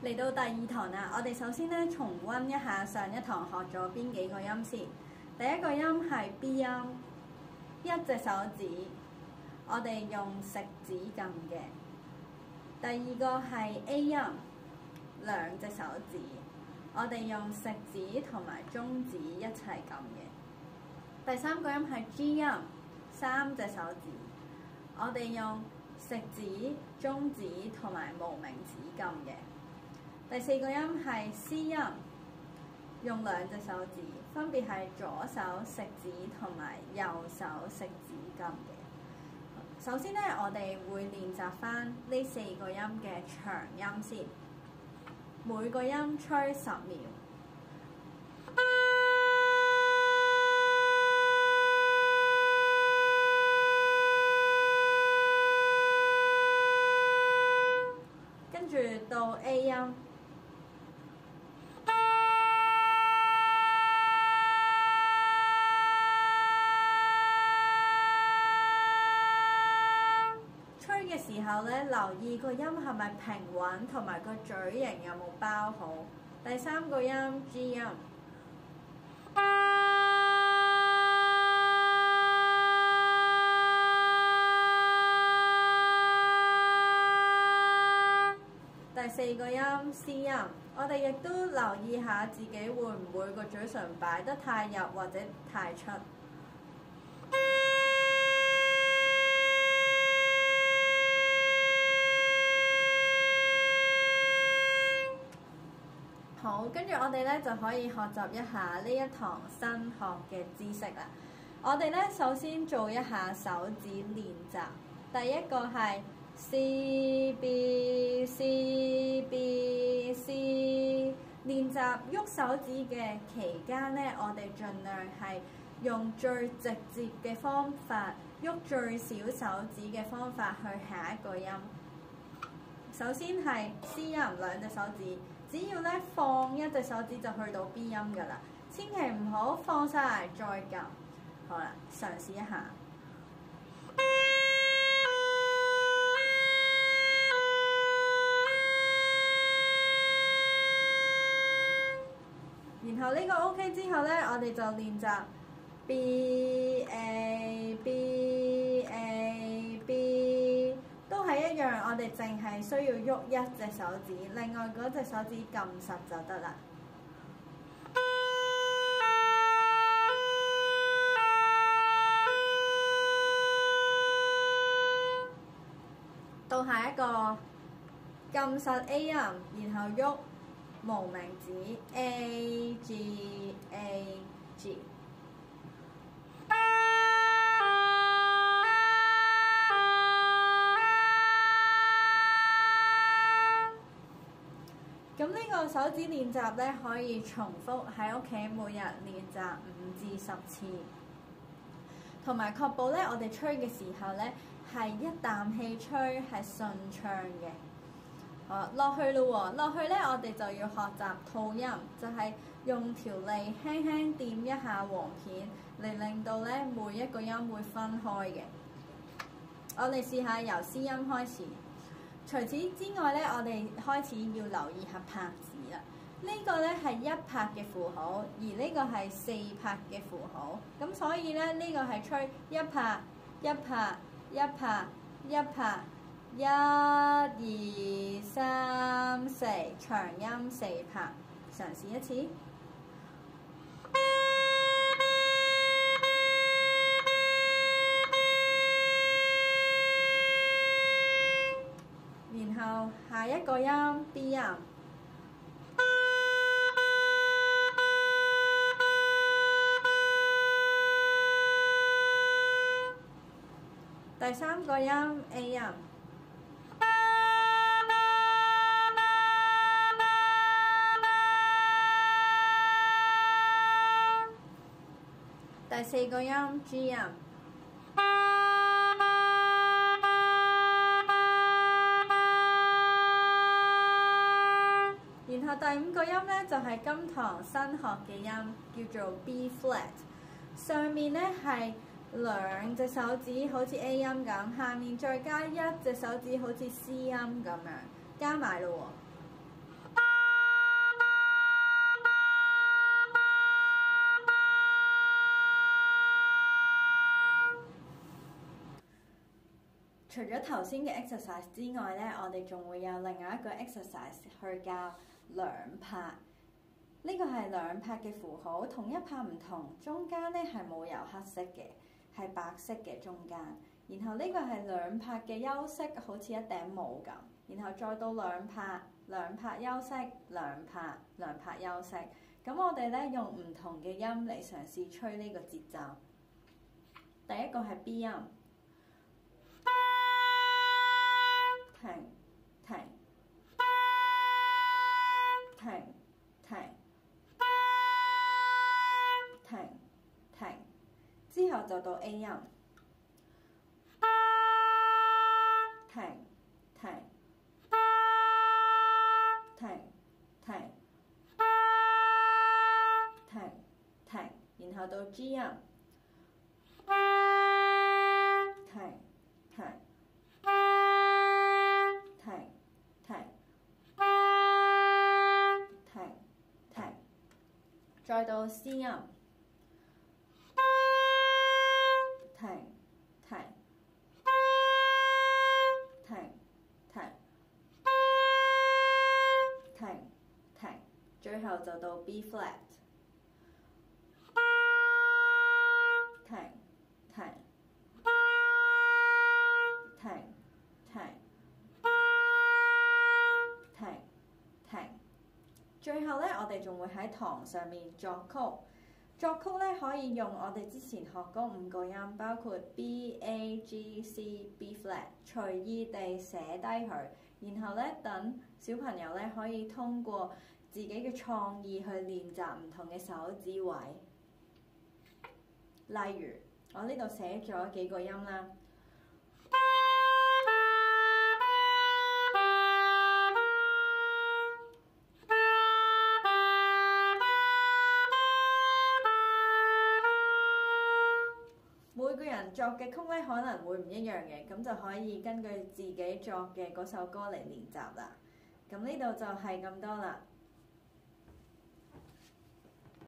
嚟到第二堂啦，我哋首先咧重溫一下上一堂學咗邊幾個音先。第一個音係 B 音，一隻手指，我哋用食指撳嘅。第二個係 A 音，兩隻手指，我哋用食指同埋中指一齊撳嘅。第三個音係 G 音，三隻手指，我哋用食指、中指同埋無名指撳嘅。第四個音係 C 音，用兩隻手指，分別係左手食指同埋右手食指撳嘅。首先咧，我哋會練習翻呢四個音嘅長音先，每個音吹10秒。跟住到 A 音。時候咧，留意個音係咪平穩，同埋個嘴型有冇包好。第三個音 G 音，第四個音 C 音，我哋亦都留意下自己會唔會個嘴唇擺得太入或者太出。好，跟住我哋咧就可以學習一下呢一堂新學嘅知識啦。我哋咧首先做一下手指練習。第一個係 C B C B C。練習喐手指嘅期間咧，我哋盡量係用最直接嘅方法，喐最少手指嘅方法去下一個音。首先係 C 音，兩隻手指。只要咧放一隻手指就去到 B 音㗎啦，千祈唔好放晒再撳。好啦，嘗試一下。然後呢個 OK 之後咧，我哋就練習 B A B A B。都係一樣，我哋淨係需要喐一隻手指，另外嗰隻手指撳實就得啦。到下一個撳實 A 音，然後喐無名指 A G A G。咁呢個手指練習咧，可以重複喺屋企每日練習5至10次，同埋確保咧我哋吹嘅時候咧係一啖氣吹係順暢嘅。好，落去咯喎，落去咧我哋就要學習吐音，就係用條脷輕輕掂一下簧片，嚟令到咧每一個音會分開嘅。我哋試下由 C 音開始。除此之外咧，我哋開始要留意下拍子啦。呢個咧係1拍嘅符號，而呢個係4拍嘅符號。咁所以咧，呢個係吹1拍、1拍、1拍、1拍、1、2、3、4，長音4拍。嘗試一次。然後下一個音 B 音，第三個音 A 音，第四個音 G 音。然後第5個音咧就係今堂新學嘅音，叫做 B flat。上面咧係2隻手指好似 A 音咁，下面再加1隻手指好似 C 音咁樣，加埋咯喎。 除咗頭先嘅 exercise 之外咧，我哋仲會有另外一個 exercise 去教兩拍。呢個係兩拍嘅符號，同一拍唔同，中間咧係冇油黑色嘅，係白色嘅中間。然後呢個係兩拍嘅休息，好似一頂帽咁。然後再到兩拍，兩拍休息，兩拍，兩拍休息。咁我哋咧用唔同嘅音嚟嘗試吹呢個節奏。第一個係 B 音，停停停停停停，之後就到 A 音，停停停停停停，然後到 G 音，停停停停停停，再到 C 音，停停停停停停，最後就到 B flat， 停停停停停停，最後咧，我哋仲會喺堂上面作曲。作曲咧可以用我哋之前學嗰5個音，包括 B、A、G、C、B flat， 隨意地寫低佢，然後咧等小朋友咧可以通過自己嘅創意去練習唔同嘅手指位。例如，我呢度寫咗幾個音啦。作嘅曲咧可能會唔一樣嘅，咁就可以根據自己作嘅嗰首歌嚟練習啦。咁呢度就係咁多啦。